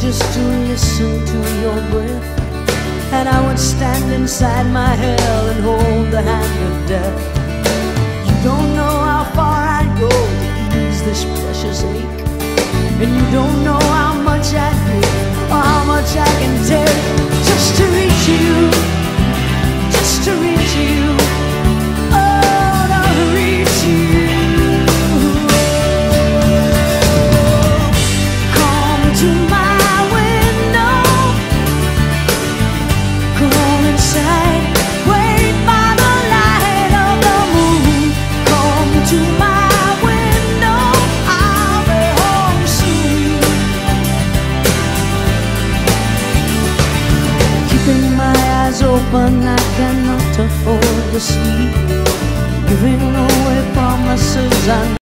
just to listen to your breath, and I would stand inside my hell and hold the hand of death. You don't know how far I'd go to ease this precious ache, and you don't know how much I give or how much I can take just to reach you, just to reach you, oh, to reach you. Come to my window, come inside, wait by the light of the moon. Come to my window, I'll be home soon. Keeping my eyes open, I cannot afford to sleep, giving away promises I